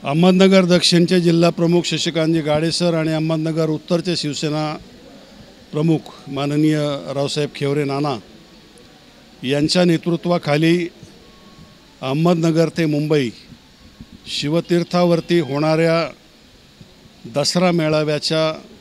अहमदनगर दक्षिणचे जिल्हा प्रमुख शशिकांतजी गाडेसर आणि अहमदनगर उत्तरचे शिवसेना प्रमुख माननीय रावसाहेब खेवरे नाना यांच्या नेतृत्वाखाली अहमदनगर ते मुंबई शिवतीर्थावरती होणाऱ्या दसरा मेळाव्याच्या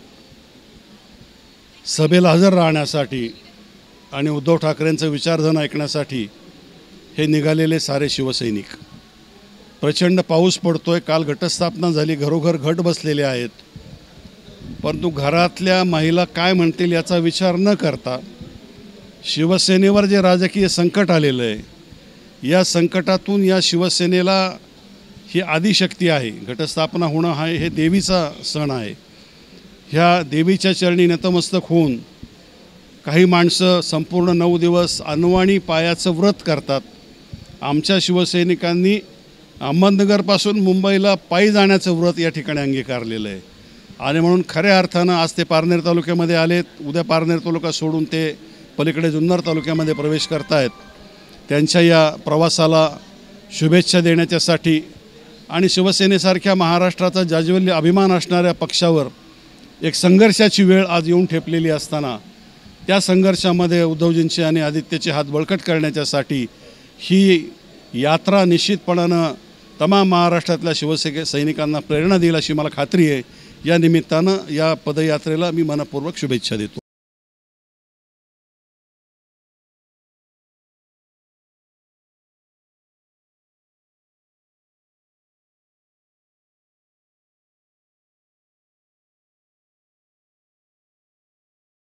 सभेला हजर राहण्यासाठी आणि उद्धव ठाकरेंचं विचारधन ऐकण्यासाठी हे निघालेले सारे शिवसैनिक। प्रचंड पाऊस पडतोय, काल घटस्थापना झाली, घरोघर घट बसलेले आहेत, परंतु घरातल्या महिला काय म्हणतील याचा विचार न करता शिवसेनेवर जे राजकीय संकट आलेलं आहे, या संकटातून या शिवसेनेला ही आदिशक्ती आहे, घटस्थापना होणं हे देवीचा सण आहे, ह्या देवीच्या चरणी नतमस्तक होऊन काही माणसं संपूर्ण 9 दिवस अनवाणी पायाचं व्रत करतात। आमच्या शिवसैनिकांनी अहमदनगरपासून मुंबईला पायी जाण्याचं व्रत या ठिकाणी अंगीकारलेलं आहे आणि म्हणून खऱ्या अर्थानं आज ते पारनेर तालुक्यामध्ये आलेत, उद्या पारनेर तालुका सोडून ते पलीकडे जुन्नर तालुक्यामध्ये प्रवेश करतायत। त्यांच्या या प्रवासाला शुभेच्छा देण्याच्यासाठी आणि शिवसेनेसारख्या महाराष्ट्राचा जाज्वल्य अभिमान असणाऱ्या पक्षावर एक संघर्षाची वेळ आज येऊन ठेपलेली असताना त्या संघर्षामध्ये उद्धवजींचे आणि आदित्यचे हात बळकट करण्याच्यासाठी ही यात्रा निश्चितपणानं तमाम महाराष्ट्रातल्या सैनिकांना प्रेरणा देईल अशी मला खात्री आहे। या निमित्तानं या पदयात्रेला मी मनपूर्वक शुभेच्छा देतो।